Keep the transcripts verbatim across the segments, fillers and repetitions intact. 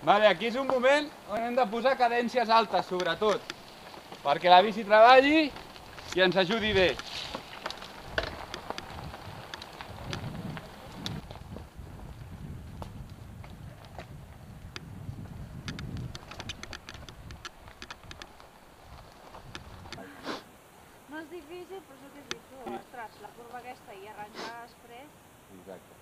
Vale, aquí és un moment on hem de posar cadències altes, sobretot, perquè la bici treballi i ens ajudi bé. No és difícil, però és el que has dit tu. Ostres, la curva aquesta i arrencar després... Exacte.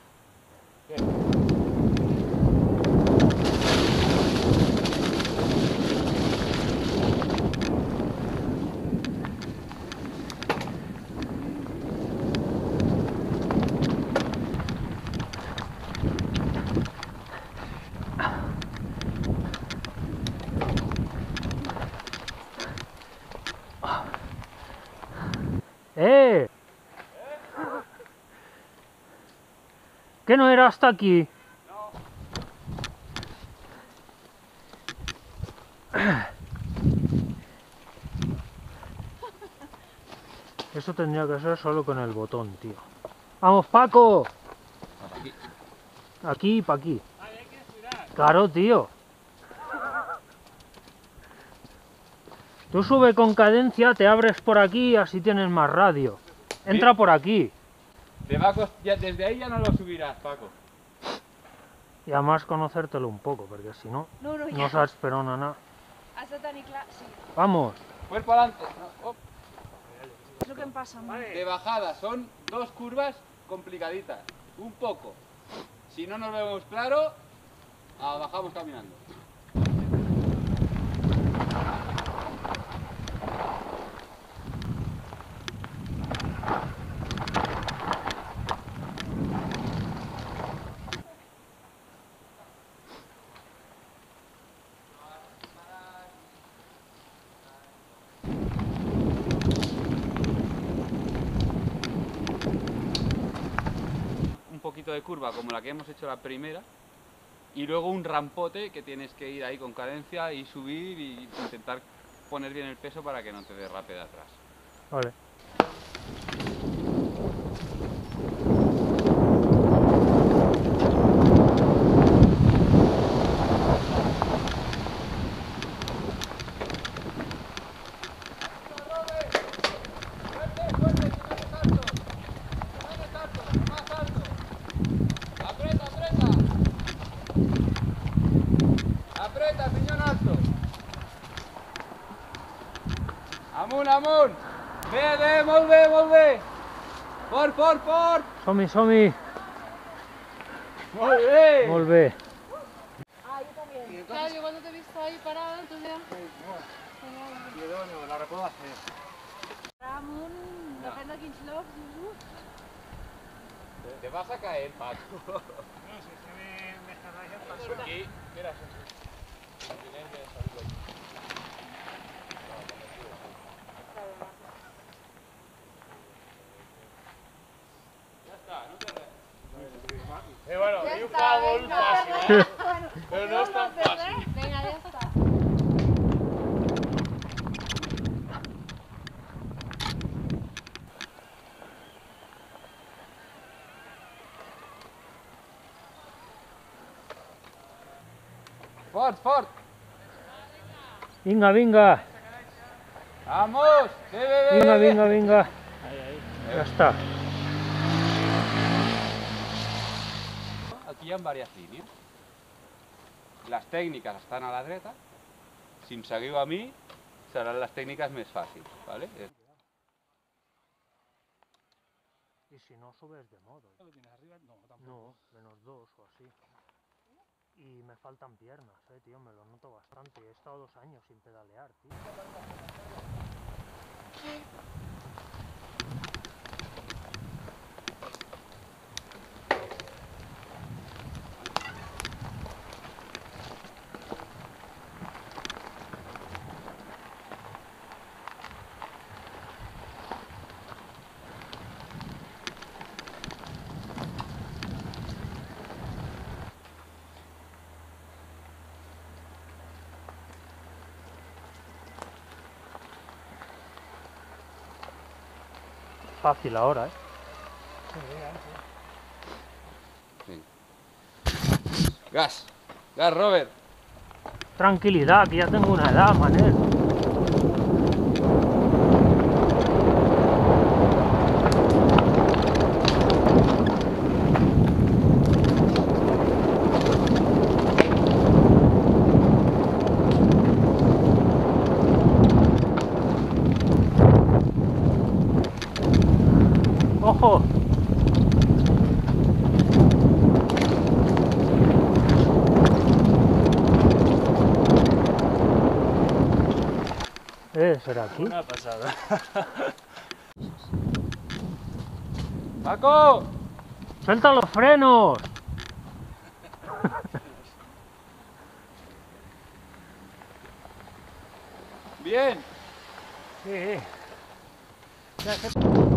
¡Eh! ¿Que no era hasta aquí? No. Eso tendría que ser solo con el botón, tío. ¡Vamos, Paco! Aquí. Aquí y pa' aquí. Vale, hay que estirar. Claro, tío. Tú sube con cadencia, te abres por aquí, así tienes más radio. Entra por aquí. Te va a cost... ya, desde ahí ya no lo subirás, Paco. Y además conocértelo un poco, porque si no, No, no, ja. no saps per on anar. Has de tenir clar... Sí, Vamos. Cuerpo adelante. No, oh. és el que em passa a mi. De bajada son dos curvas complicaditas. Un poco. Si no nos vemos claro, ah, bajamos caminando. Un poquito de curva como la que hemos hecho la primera y luego un rampote que tienes que ir ahí con cadencia y subir y intentar poner bien el peso para que no te derrape de atrás. Vale. Aprieta, piñón alto. Amunt, amunt. Bé, bé, molt bé, molt bé. Fort, fort, fort. Som-hi, som-hi. Molt bé. Molt bé. Ah, yo también. Claro, yo cuando te he visto ahí parada, entonces ya... Yo la recuerdo hacer. Ramon, depèn de quins llocs, Jesús. Te vas a caer, Paco. No, si se me, me estará ya Aquí, mira. Ya está, no te res. Eh, bueno, Ja hay un està, favor vinga, fácil, ¿eh? Bueno, Pero no es tan té fácil. res. Vinga, ja està. Fort, fort. Vinga, vinga. Vamos. Bé, bé, bé. Vinga, bé. vinga, vinga. Ja està. Aquí hi ha diverses línies. Les tècniques estan a la dreta. Si em seguiu a mi, seran les tècniques més fàcils. ¿Vale? Y si no subes de modo. ¿Lo tienes arriba? No, tampoco. No, menos dos o así. Y me faltan piernas, eh, tío, me lo noto bastante. He estado dos años sin pedalear, tío. Fácil ahora, ¿eh? Gas. Gas, Robert. Tranquilidad, que ya tengo una edad, Manel. ¡Ojo! Eh, ¿será aquí? Una pasada. ¡Paco! ¡Suelta los frenos! Bien. Sí. Ya, que-